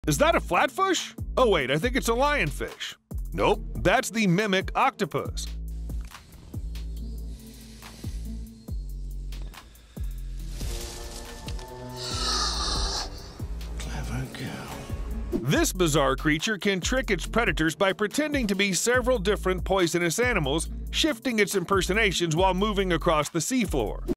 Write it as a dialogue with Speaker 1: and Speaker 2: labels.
Speaker 1: Is that a flatfish? Oh wait, I think it's a lionfish. Nope, that's the mimic octopus.
Speaker 2: Clever girl.
Speaker 1: This bizarre creature can trick its predators by pretending to be several different poisonous animals, shifting its impersonations while moving across the seafloor.